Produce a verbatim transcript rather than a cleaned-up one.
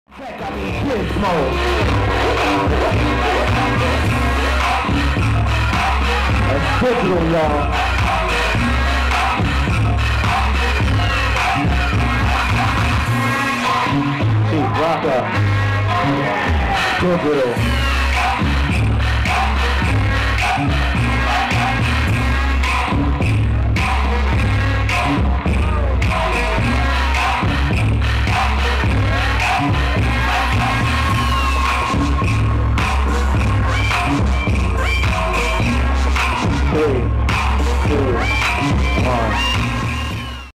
Check out the gizmo. That's digital, y'all. Chief Rocker. Digital.